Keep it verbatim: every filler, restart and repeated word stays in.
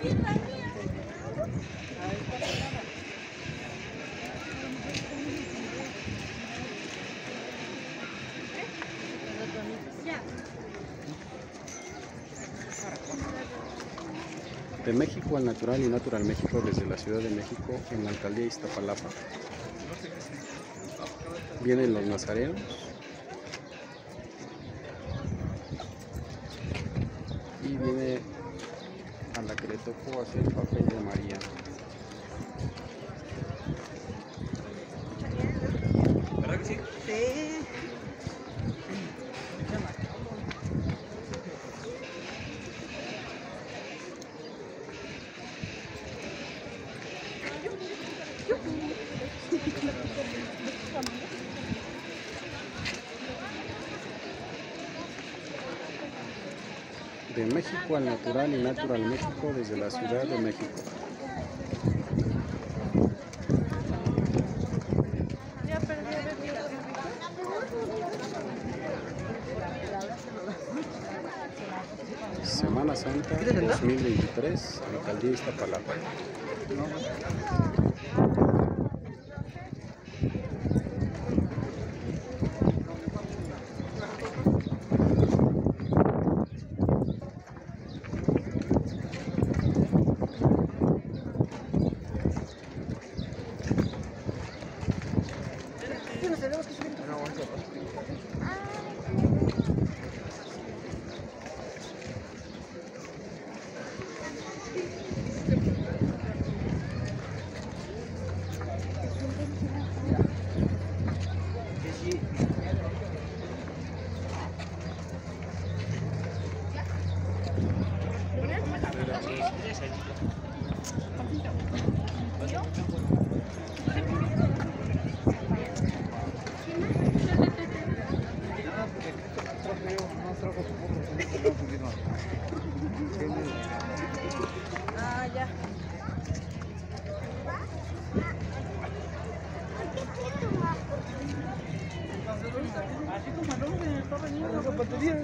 De México al Natural y Natural México desde la Ciudad de México en la alcaldía Iztapalapa. Vienen los nazarenos. Y viene a la que le tocó hacer el papel de María. ¿Verdad que sí? Sí. De México al Natural y Natural México desde la Ciudad de México. Semana Santa dos mil veintitrés, alcaldía Iztapalapa. Ah, ya. Así como no me está veniendo la batería.